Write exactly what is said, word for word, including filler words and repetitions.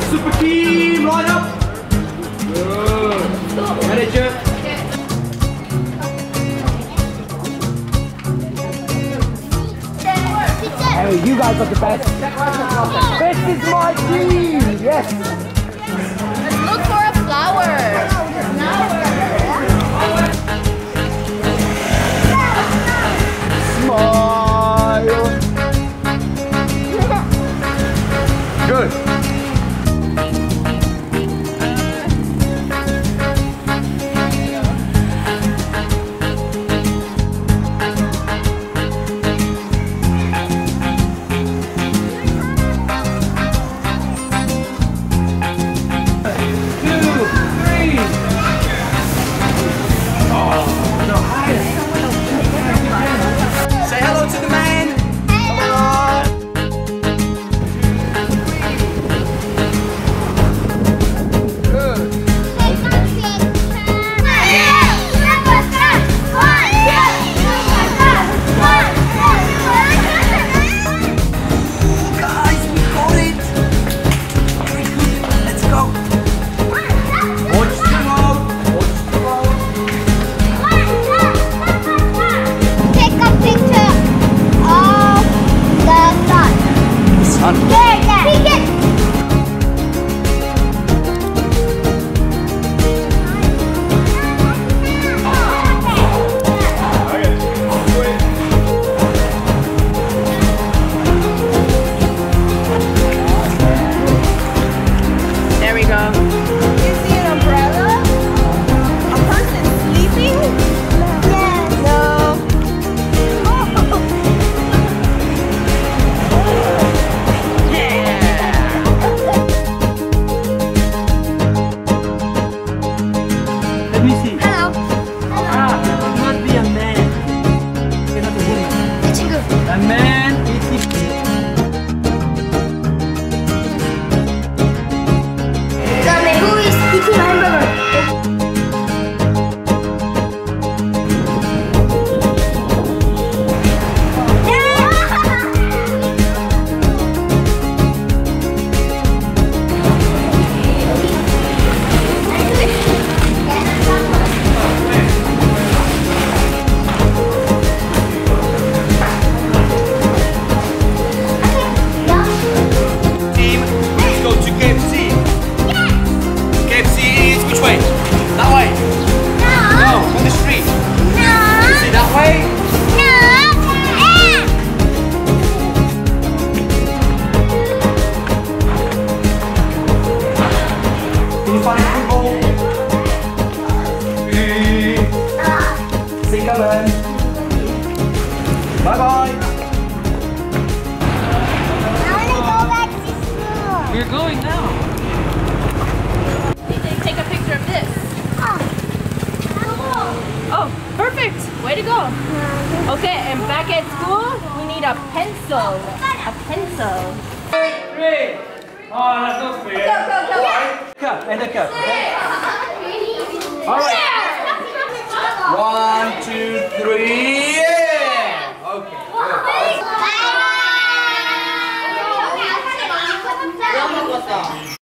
super team, line up. Good. Manager. Hey, you guys are the best. This is my team. Yes. Let's look for a flower. Smile. Good. Say hello to the man. Good. Guys, we got it. Very good. Let's go. Watch the road. Watch the road. Take a picture of the sun. Sun. There, there. Pick it. There we go. You see an umbrella? A person sleeping? Yes. No. Let me see. Hello. Ah, it must be a man. Okay, not a woman. 친구. A man eating. 그다음에 who is eating hamburger? Team, let's go to K F C. K F C is which way? That way. No, on the street. See that way? Can you find football? See you coming. Bye bye. We're going now. Take a picture of this. Oh, perfect. Way to go. Okay, and back at school, we need a pencil. A pencil. Three. Oh, that's not fair. Go, go, go. Cup and a cup. Okay? All right. One, two, three. Yeah. Okay. Good.